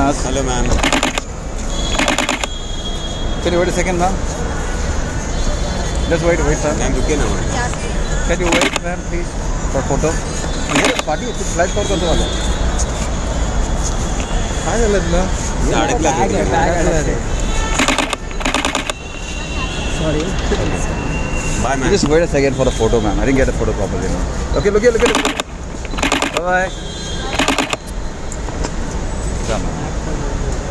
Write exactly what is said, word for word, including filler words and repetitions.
us. Hello, ma'am. Can you wait a second, ma'am? Just wait, wait, sir. Ma'am, रुकिए ना. Can you wait, ma'am, please, for photo? Here, party, कुछ flash call कर दो वाला. काय झालं तुला? Bag है, bag है. Sorry. Bye, ma'am. Just wait a second for the photo, ma'am. I didn't get a photo properly, ma'am. Okay, look here, look here, look here. Bye bye. Come on.